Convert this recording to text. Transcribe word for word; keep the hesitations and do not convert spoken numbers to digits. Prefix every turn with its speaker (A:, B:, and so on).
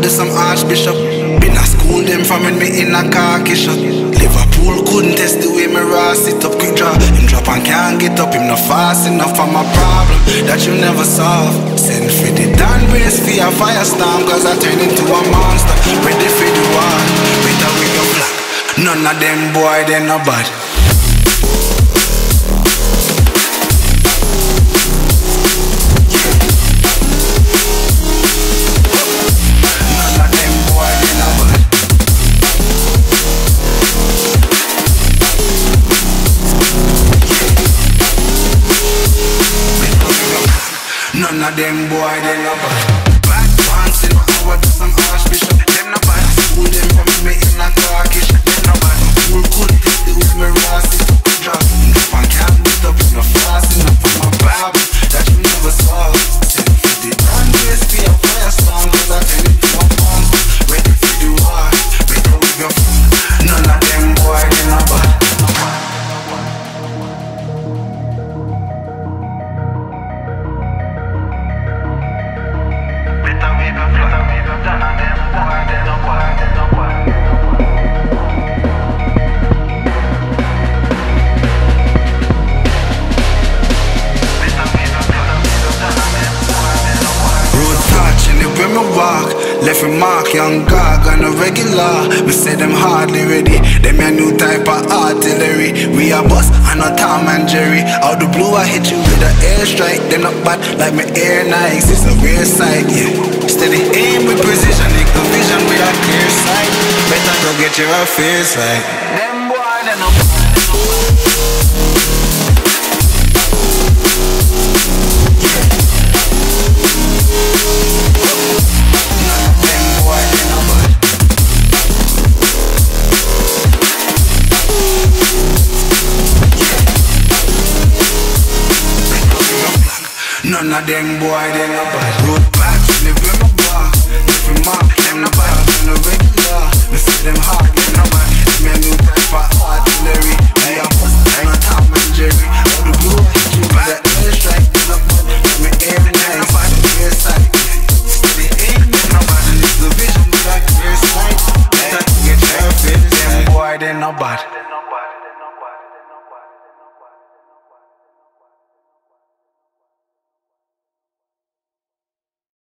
A: to some archbishop. Been a school them from when me in a khaki shop. Liverpool couldn't test the way me raw sit up. Quick draw, him drop and can't get up. Him not fast enough for my problem that you never solve. Send for the Dan race for a firestorm, cause I turn into a monster. Ready for the war, better with your flag. None of them boy, they no bad. None of them boy, they no bad. Bad pants in power to some archbishop. Them no bad. School them from me in a khaki shop. Them no bad. School couldn't take the way me raw sit up. Drop enough and can't beat up. No fast enough for my Bible that you never saw. Send for the Dan race for a firestorm, cause I turn into a monster. Ready for the war, better with your phone. None of them boy, they no bad. Left a mark, young gog on a regular. Me say them hardly ready. Them a new type of artillery. We a boss and a Tom and Jerry. Out the blue I hit you with a airstrike. Them not bad like my air Nikes. It's a rare sight, yeah. Steady aim with precision, equal vision with a clear sight. Better go get your affairs right. Them boy they no bad. None of them boy, they no bad.